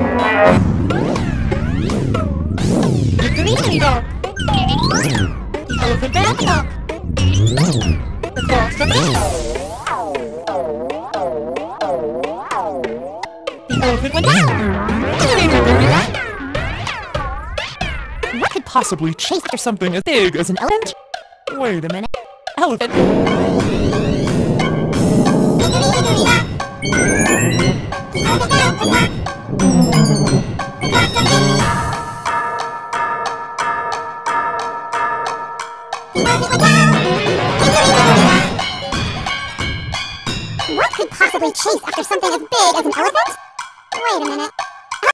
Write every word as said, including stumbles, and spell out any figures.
Dickory dog. The elephant ran up. The fox ran up. The elephant went down. What could possibly chase after something as big as an elephant? Wait a minute. Elephant. What could possibly chase after something as big as an elephant? Wait a minute.